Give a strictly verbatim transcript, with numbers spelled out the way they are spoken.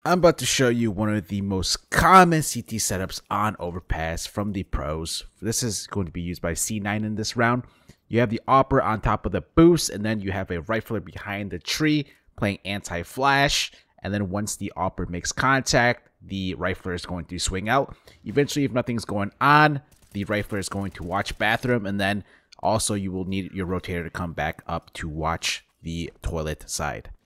I'm about to show you one of the most common C T setups on Overpass from the pros. This is going to be used by C nine in this round. You have the Opera on top of the boost, and then you have a rifler behind the tree playing anti-flash. And then once the Opera makes contact, the rifler is going to swing out. Eventually, if nothing's going on, the rifler is going to watch bathroom, and then also you will need your rotator to come back up to watch the toilet side.